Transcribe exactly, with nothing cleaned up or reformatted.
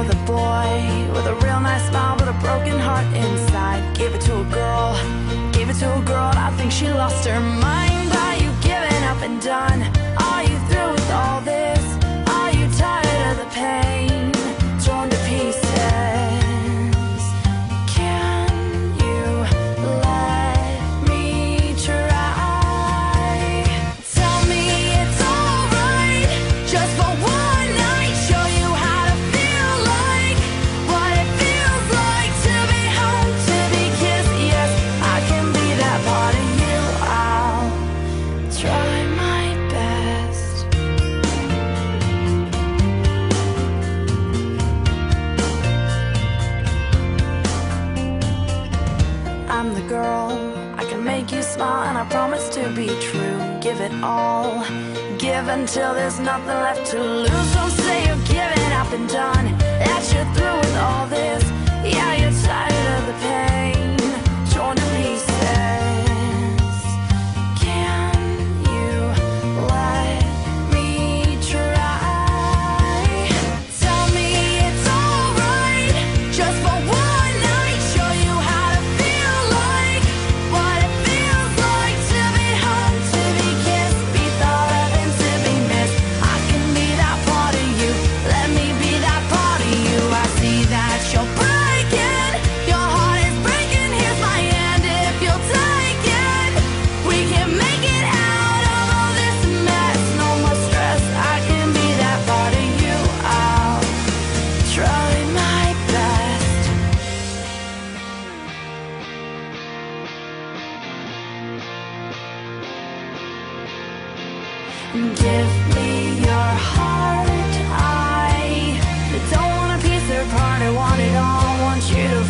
with a boy with a real nice smile but a broken heart inside. Gave it to a girl, gave it to a girl, and I think she lost her mind. Are you giving up and done? Are you through with all this? Are you tired of the pain? Torn to pieces. I'm the girl, I can make you smile, and I promise to be true. Give it all, give until there's nothing left to lose. Don't say you're giving up and done, that you're through with all this. Yeah, you're tired of the pain, torn to pieces. Can you let me try? Tell me it's alright, just for one night. Show you how to feel like what it feels like to be home, to be kissed, be thought of and to be missed. I can be that part of you, let me be that part of you. I see that you're breaking, your heart is breaking. Here's my hand if you'll take it. We can make it out of all this mess, no more stress. I can be that part of you, I'll try my best. Give me your heart, I don't want a piece or part, I want it all, I want you to